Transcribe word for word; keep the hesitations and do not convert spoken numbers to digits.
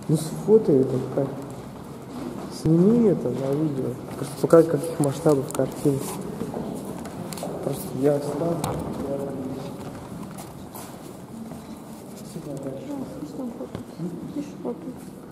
Ну сфотай это как. Сними это на видео. Просто показать, каких масштабов картинки. Просто я сразу. Что он фотает? Видишь, фотает.